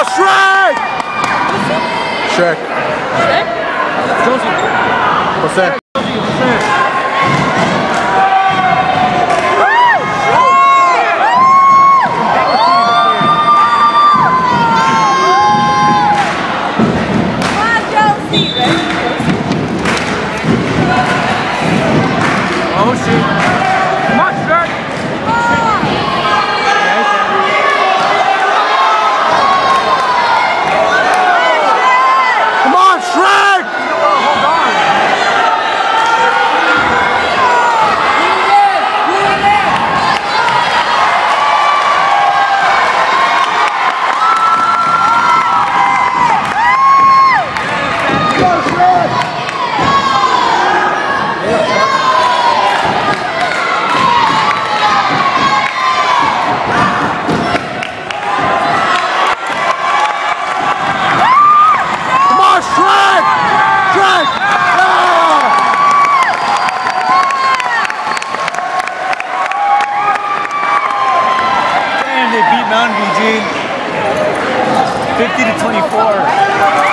on, Shrek! Shrek. Shrek? Josie. What's that? Oh shit. Come on, Shrek. Come on, Shrek! Hold on. Shrek! Shrek! Damn, they beat Mountain View, Gene. 50 to 24.